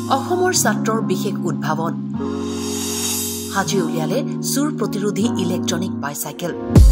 অসমৰ ছাত্ৰৰ বিশেষ উদ্ভাৱন হাজি উলিয়ালে চুৰ প্ৰতিৰোধী ইলেক্ট্ৰনিক বাইচাইকেল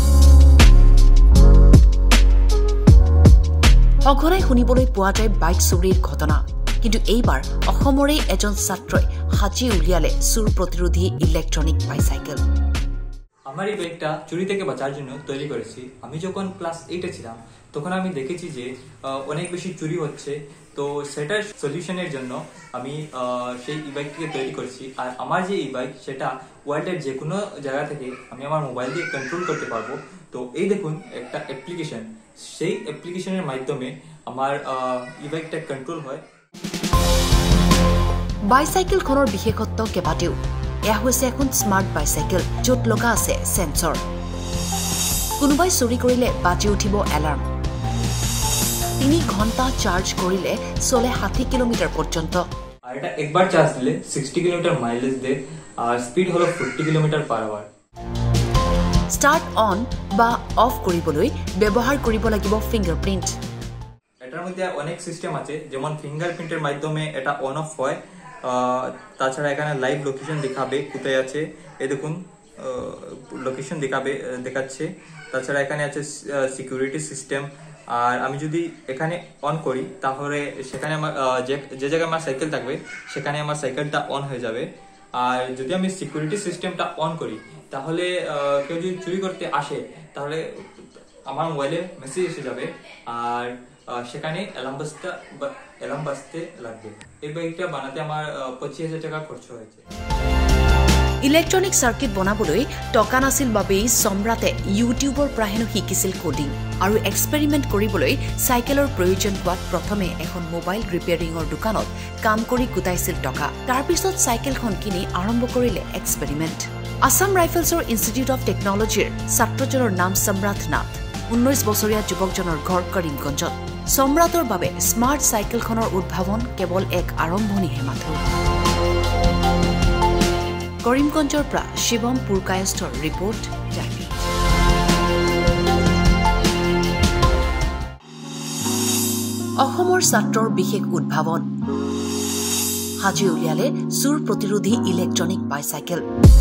অঘৰাই শুনিবলৈ পোৱা যায় বাইক চুৰিৰ ঘটনা কিন্তু এইবাৰ অসমৰে এজন ছাত্ৰই হাজি উলিয়ালে চুৰ প্ৰতিৰোধী ইলেক্ট্ৰনিক বাইচাইকেল আমার এই বাইকটা চুরি থেকে বাঁচার জন্য তৈরি করেছি আমি যখন ক্লাস 8 এ ছিলাম তখন আমি দেখেছি যে অনেক বেশি চুরি হচ্ছে তো সেটার সলিউশনের জন্য আমি সেই ই-বাইকটিকে তৈরি করেছি আর আমার যে ই-বাইক সেটা ওয়ার্ল্ডের যে কোনো জায়গা থেকে আমি আমার মোবাইল দিয়ে কন্ট্রোল করতে পারবো তো এই দেখুন একটা অ্যাপ্লিকেশন সেই অ্যাপ্লিকেশনের মাধ্যমে আমার ই-বাইকটা কন্ট্রোল হয় বাইসাইকেলখনৰ বিশেষত্ব কেবাটেও এয়া হৈছে এখন স্মাৰ্ট বাইসাইকেল য'ত লগা আছে সেন্সৰ কোনোবাই চুৰি কৰিলে বাজি উঠিব এলাৰ্ম 3 ঘণ্টা চাৰ্জ কৰিলে চলে 60 কিলোমিটাৰ পৰ্যন্ত আর এটা একবার চার্জ দিলে 60 কিলোমিটার মাইলেজ দেয় আর স্পিড হলো 40 kilometre per hour start on বা অফ কৰিবলৈ ব্যৱহাৰ কৰিব লাগিব ফিংগাৰপ্ৰিন্ট এটার মধ্যে অনেক সিস্টেম আছে যেমন ফিঙ্গারপ্রিন্টের মাধ্যমে এটা অন অফ হয় তাছাড়া এখানে লাইভ লোকেশন দেখাবে কোথায় আছে এই দেখুন লোকেশন দেখাচ্ছে তাছাড়া এখানে আছে সিকিউরিটি সিস্টেম আর আমি যদি এখানে অন করি তাহলে সেখানে আমার যে জায়গায় আমার সাইকেল থাকবে সেখানে আমার সাইকেলটা অন হয়ে যাবে আর যদি আমি সিকিউরিটি সিস্টেমটা অন করি তাহলে কেউ যদি চুরি করতে আসে তাহলে আমার মোবাইলে মেসেজ এসে যাবে আর সেখানে অ্যালার্ম বাজতে লাগবে এই বাইকটা বানাতে আমার 25,000 টাকা খরচ হয়েছে ইলেক্ট্ৰনিক সাৰ্কিট বনাবলৈ টকা নাছিল বাবেই সম্ৰাটে ইউটিউবৰ পৰা হেনো শিকিছিল কোডিং আৰু এক্সপেৰিমেণ্ট কৰিবলৈ সাইকেলৰ প্ৰয়োজন হোৱাত প্ৰথমে এখন মোবাইল ৰিপেয়াৰিঙৰ দোকানত কাম কৰি গোটাইছিল টকা তাৰ পিছত সাইকেলখন কিনি আৰম্ভ কৰিলে এক্সপেৰিমেণ্ট আসাম ৰাইফলছৰ ইনষ্টিটিউট অফ টেকনলজিৰ ছাত্ৰজনৰ নাম সম্ৰাট নাথ 19 বছৰীয়া যুৱকজনৰ ঘৰ কৰিমগঞ্জত সম্ৰাটৰ বাবে স্মাৰ্ট সাইকেলখনৰ উদ্ভাৱন কেৱল এক আৰম্ভণিহে মাথো কৰিমগঞ্জৰ পৰা শিৱম পুৰকায়স্থৰ ৰিপৰ্ট জানি অসমৰ ছাত্ৰৰ বিশেষ উদ্ভাৱন হাজি উলিয়ালে চুৰ প্ৰতিৰোধী ইলেক্ট্ৰনিক বাইচাইকেল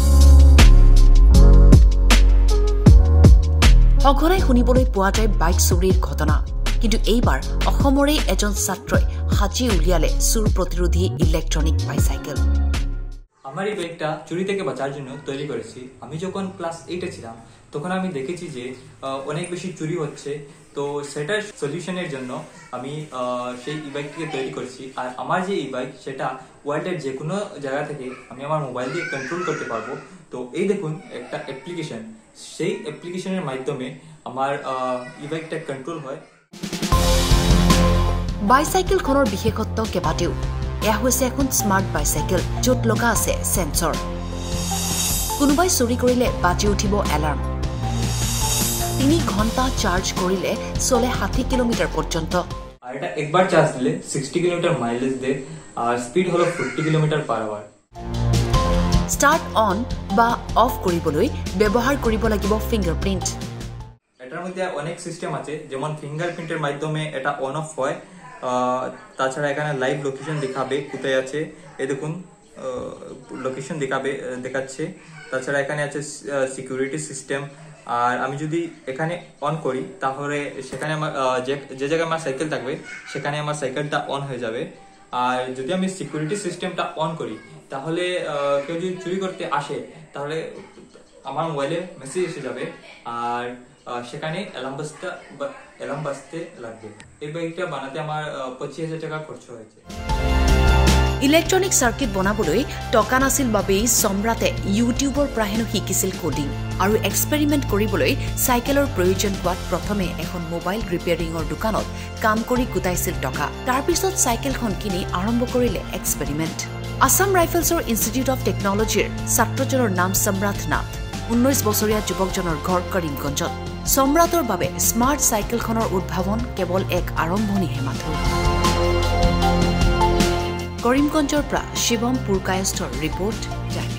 অঘৰাই শুনিবলৈ পোৱা যায় বাইক চুৰিৰ ঘটনা কিন্তু এইবাৰ অসমৰে এজন ছাত্ৰই হাজি উলিয়ালে চুৰ প্ৰতিৰোধী ইলেক্ট্ৰনিক বাইচাইকেল আমার এই বাইকটা চুরি থেকে বাঁচার জন্য তৈরি করেছি আমি যখন ক্লাস 8 এ ছিলাম তখন আমি দেখেছি যে অনেক বেশি চুরি হচ্ছে তো সেটার সলিউশনের জন্য আমি সেই ই-বাইকটিকে তৈরি করেছি আর আমার যে ই-বাইক সেটা ওয়ার্ল্ডের যে কোনো জায়গা থেকে আমি আমার মোবাইল দিয়ে কন্ট্রোল করতে পারবো তো এই দেখুন একটা অ্যাপ্লিকেশন সেই অ্যাপ্লিকেশনের মাধ্যমে আমার ই-বাইকটা কন্ট্রোল হয় বাইসাইকেলখনৰ বিশেষত্ব কেবাটেও এয়া হৈছে এখন স্মাৰ্ট বাইসাইকেল য'ত লগা আছে সেন্সৰ কোনোবাই চুৰি কৰিলে বাজি উঠিব এলাৰ্ম 3 ঘণ্টা চাৰ্জ কৰিলে চলে 60 কিলোমিটাৰ পৰ্যন্ত আর এটা একবার চার্জ দিলে 60 কিলোমিটার মাইলেজ দেয় আর স্পিড হলো 40 kilometre per hour start on বা অফ কৰিবলৈ ব্যৱহাৰ কৰিব লাগিব ফিংগাৰপ্ৰিন্ট এটার মধ্যে অনেক সিস্টেম আছে যেমন ফিঙ্গারপ্রিন্টের মাধ্যমে এটা অন অফ হয় তাছাড়া এখানে লাইভ লোকেশন দেখাবে কোথায় আছে এই দেখুন লোকেশন দেখাচ্ছে তাছাড়া এখানে আছে সিকিউরিটি সিস্টেম আর আমি যদি এখানে অন করি তাহলে সেখানে আমার যে জায়গায় আমার সাইকেল থাকবে সেখানে আমার সাইকেলটা অন হয়ে যাবে আর যদি আমি সিকিউরিটি সিস্টেমটা অন করি তাহলে কেউ যদি চুরি করতে আসে তাহলে আমার মোবাইলে মেসেজ এসে যাবে আর সেখানে অ্যালার্ম বাজতে লাগবে এই বাইকটা বানাতে আমার 25,000 টাকা খরচ হয়েছে ইলেক্ট্ৰনিক সাৰ্কিট বনাবলৈ টকা নাছিল বাবেই সম্ৰাটে ইউটিউবৰ পৰা হেনো শিকিছিল কোডিং আৰু এক্সপেৰিমেণ্ট কৰিবলৈ সাইকেলৰ প্ৰয়োজন হোৱাত প্ৰথমে এখন মোবাইল ৰিপেয়াৰিঙৰ দোকানত কাম কৰি গোটাইছিল টকা তাৰ পিছত সাইকেলখন কিনি আৰম্ভ কৰিলে এক্সপেৰিমেণ্ট আসাম ৰাইফলছৰ ইনষ্টিটিউট অফ টেকনলজিৰ ছাত্ৰজনৰ নাম সম্ৰাট নাথ 19 বছৰীয়া যুৱকজনৰ ঘৰ কৰিমগঞ্জত সম্ৰাটৰ বাবে স্মাৰ্ট সাইকেলখনৰ উদ্ভাৱন কেৱল এক আৰম্ভণিহে মাথো কৰিমগঞ্জৰ পৰা শিৱম পুৰকায়স্থৰ ৰিপৰ্ট জানি